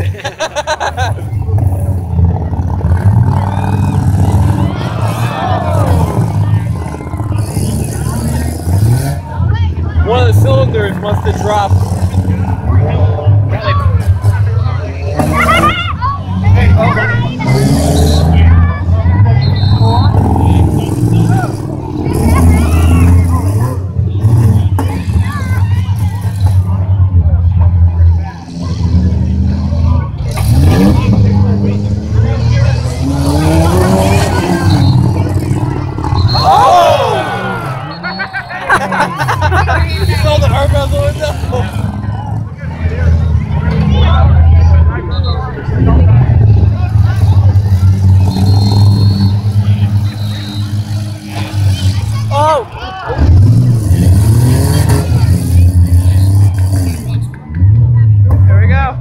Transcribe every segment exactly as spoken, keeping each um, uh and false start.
One of the cylinders must have dropped. You saw the arm out the window? Oh! Here we go.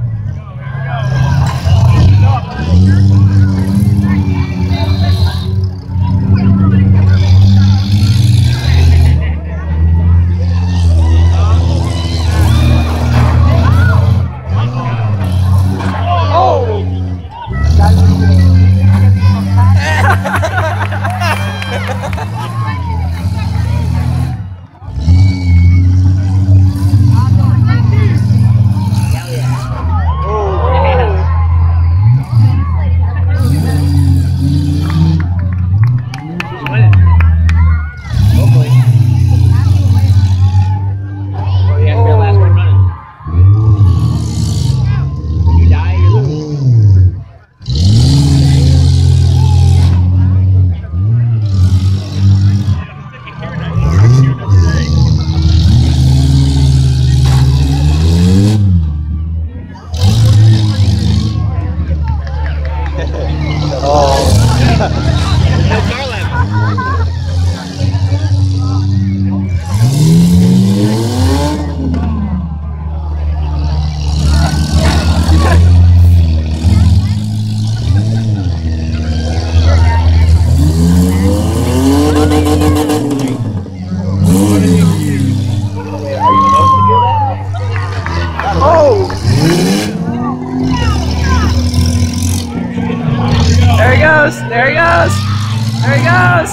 There he goes! There he goes! There he goes!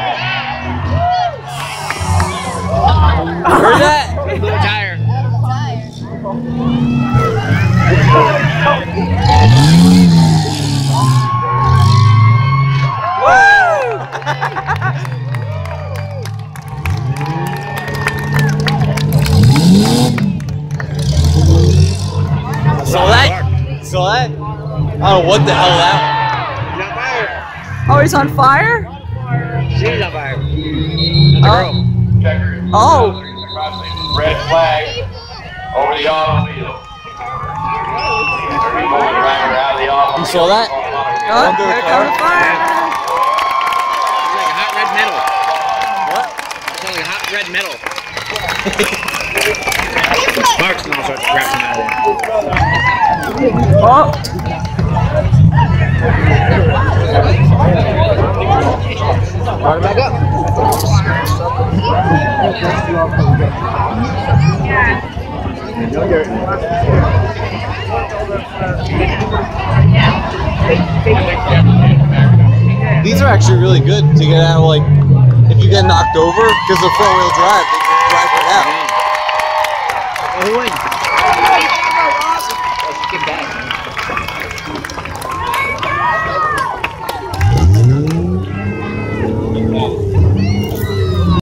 Where's that? Blue tire. Woo! Saw that? Saw that? I don't know what the hell that was. Oh, he's on fire? She's on fire. Oh. Oh. Red flag over the automobile. You saw that? Oh, here comes the fire. It's like a hot red metal. What? It's like a hot red metal. Sparks and all sorts of crap come out of there. Oh. Start it back up. These are actually really good to get out of, like, if you get knocked over, because they're four wheel drive, they can drive it out. Who wins? Let's get back.